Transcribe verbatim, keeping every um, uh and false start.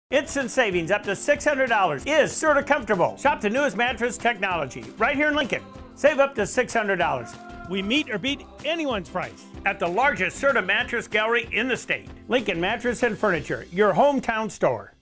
Instant savings up to six hundred dollars. Is SERTA comfortable? Shop the newest mattress technology right here in Lincoln. Save up to six hundred dollars. We meet or beat anyone's price at the largest SERTA mattress gallery in the state. Lincoln Mattress and Furniture, your hometown store.